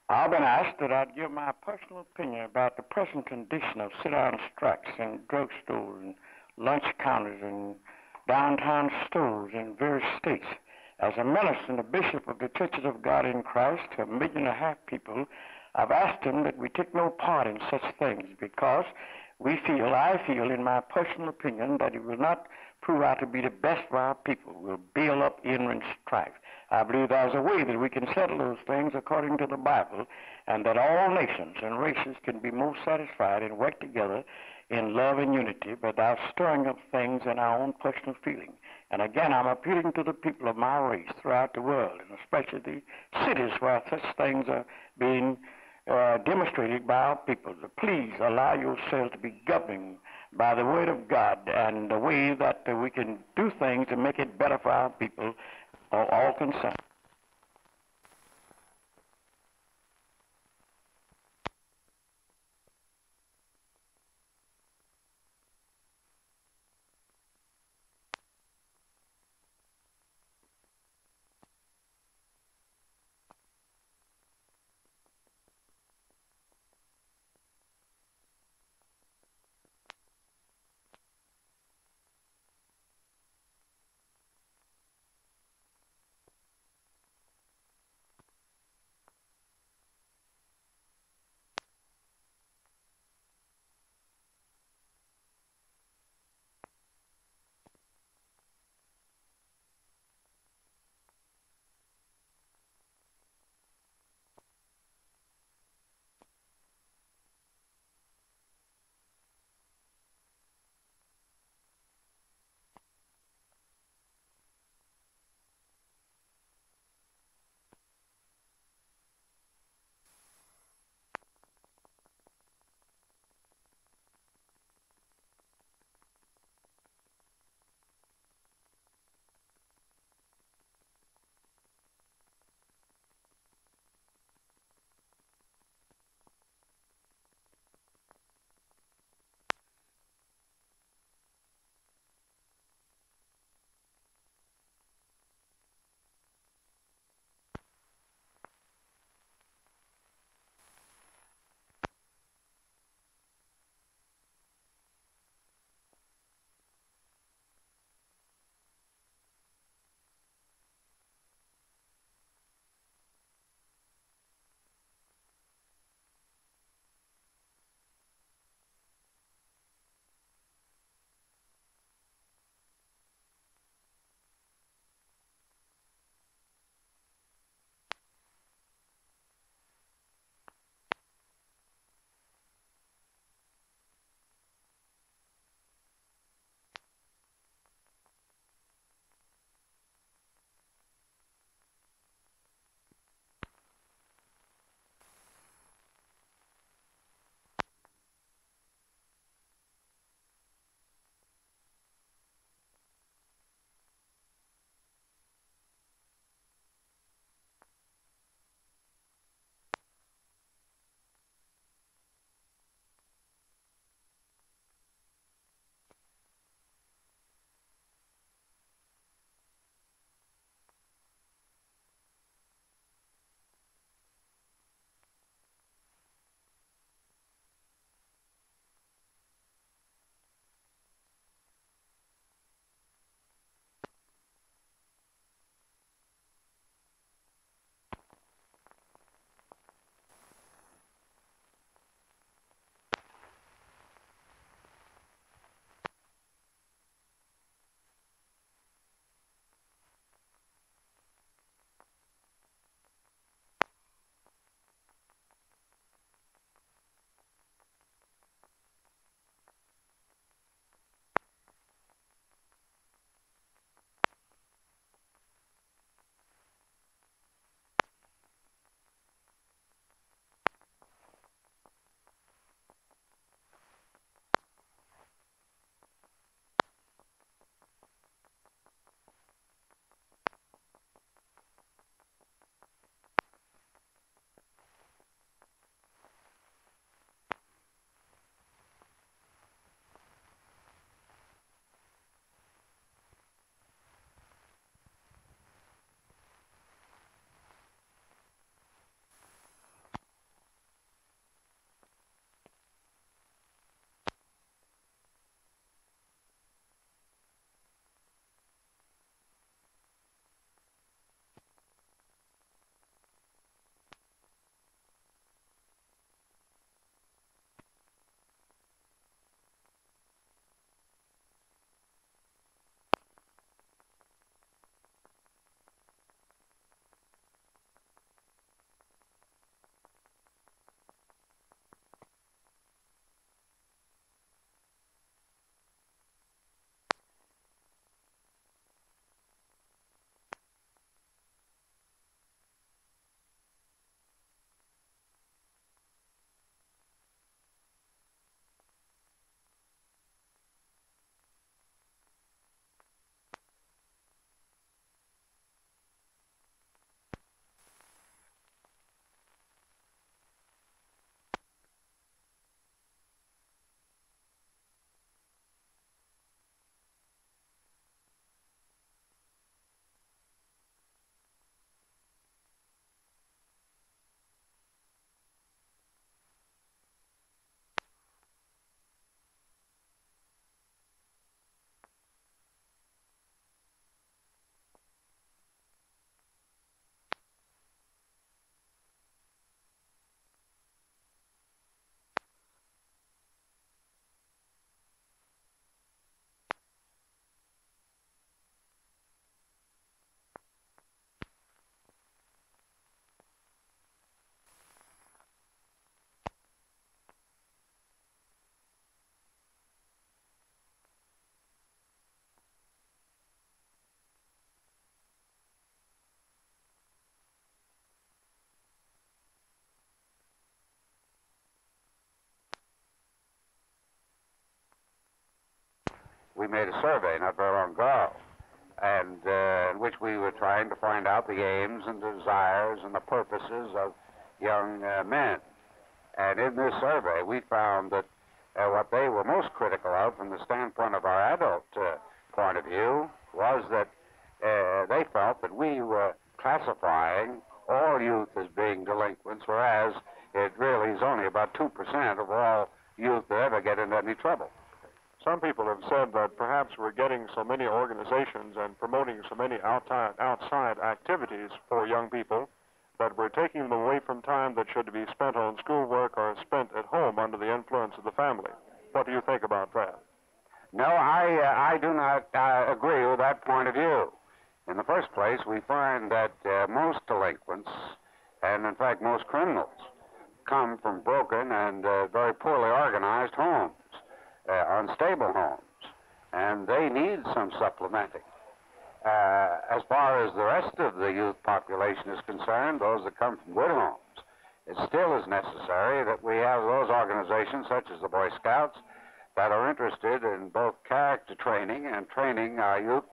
I've been asked that I'd give my personal opinion about the present condition of sit-down strikes in drugstores and lunch counters and downtown stores in various states. As a minister and a bishop of the Churches of God in Christ to 1.5 million people, I've asked him that we take no part in such things because I feel, in my personal opinion, that it will not prove out to be the best for our people. We'll build up ignorant strife. I believe there's a way that we can settle those things according to the Bible, and that all nations and races can be most satisfied and work together in love and unity without stirring up things in our own personal feeling. And again, I'm appealing to the people of my race throughout the world, and especially the cities where such things are being demonstrated by our people. So please allow yourselves to be governed by the Word of God and the way that we can do things to make it better for our people, all concerned. we made a survey not very long ago, and in which we were trying to find out the aims and desires and the purposes of young men. And in this survey, we found that what they were most critical of from the standpoint of our adult point of view was that they felt that we were classifying all youth as being delinquents, whereas it really is only about 2% of all youth that ever get into any trouble. Some people have said that perhaps we're getting so many organizations and promoting so many outside activities for young people that we're taking them away from time that should be spent on schoolwork or spent at home under the influence of the family. What do you think about that? No, I do not agree with that point of view. In the first place, we find that most delinquents, and in fact most criminals, come from broken and very poorly organized homes, unstable homes, and they need some supplementing. As far as the rest of the youth population is concerned, those that come from good homes, it still is necessary that we have those organizations, such as the Boy Scouts, that are interested in both character training and training our youth